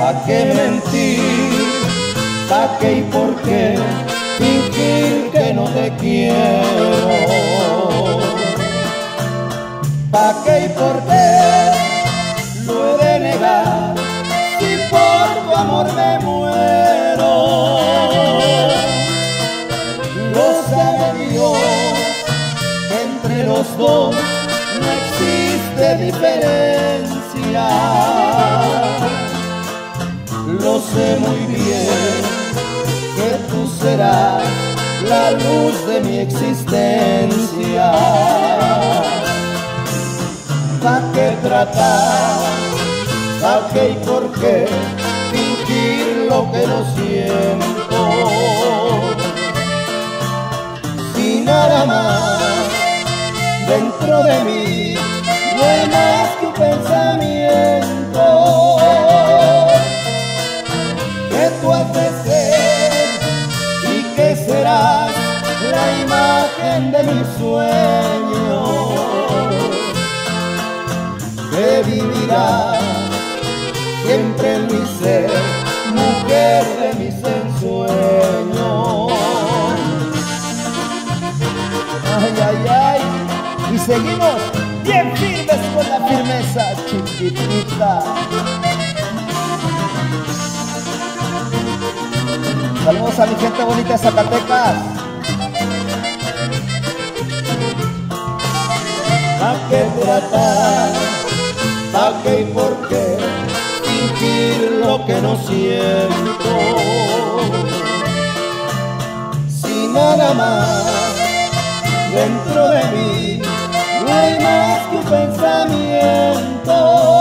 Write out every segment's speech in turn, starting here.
¿pa' qué mentir? ¿Pa' qué y por qué fingir que no te quiero? ¿Pa' qué y por qué lo he de negar si por tu amor me muero? Lo sabe Dios que entre los dos no existe diferencia. Lo sé muy bien que tú serás la luz de mi existencia. ¿Pa' qué tratar? ¿Pa' qué y por qué fingir lo que no siento? Si nada más dentro de mí no hay más que un pensamiento que tú has de ser y que serás la imagen de mi sueño, que vivirá siempre en mi ser, mujer de mis ensueños. Ay, ay, ay, y seguimos bien firmes con la firmeza, chiquitita. Saludos a mi gente bonita de Zacatecas. ¿Pa' qué tratar? ¿Pa' qué y por qué fingir lo que no siento? Si nada más dentro de mí no hay más que un pensamiento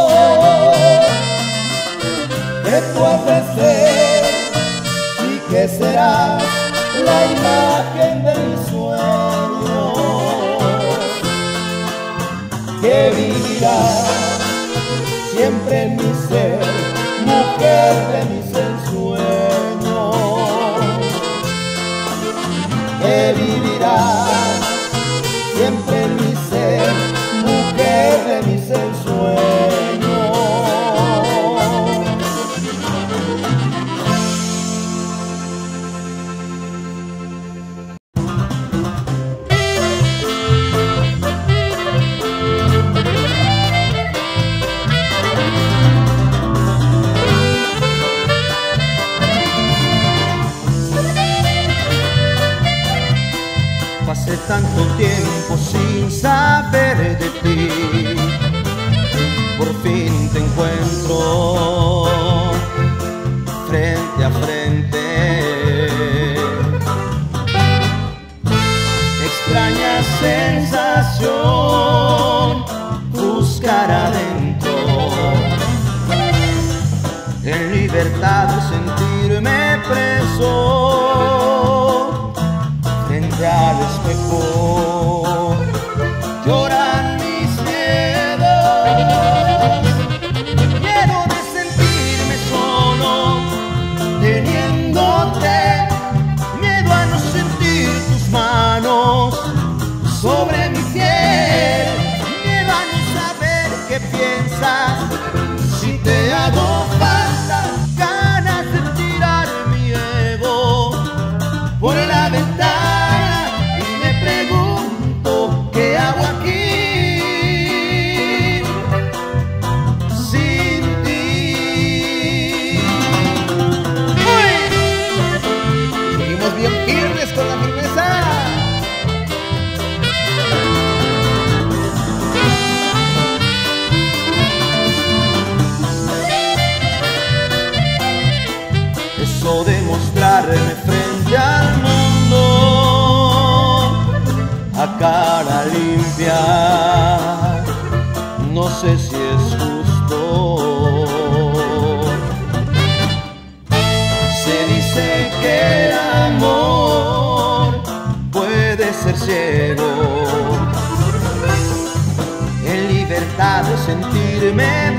que tú has de ser y que serás la imagen de mi sueño, que vivirá siempre en mi ser, mujer de mis ensueños, que vivirá siempre en mi ser, mujer de mis ensueños. Pasé tanto tiempo sin saber de ti, por fin te encuentro frente a frente. Extraña sensación, buscar adentro, en libertad de sentirme preso frente al espejo. Lloran mis miedos, miedo de sentirme solo teniéndote, miedo a no sentir tus manos sobre mi piel, miedo a no saber qué piensas si te hago falta, ganas de tirar mi ego por la ventana y me pregunto qué hago aquí sin ti. ¡Uy! Seguimos bien firmes con la firmeza. Eso de mostrarme frente al mundo a cara limpia, no sé si es justo. Se dice que el amor puede ser ciego, en libertad de sentirme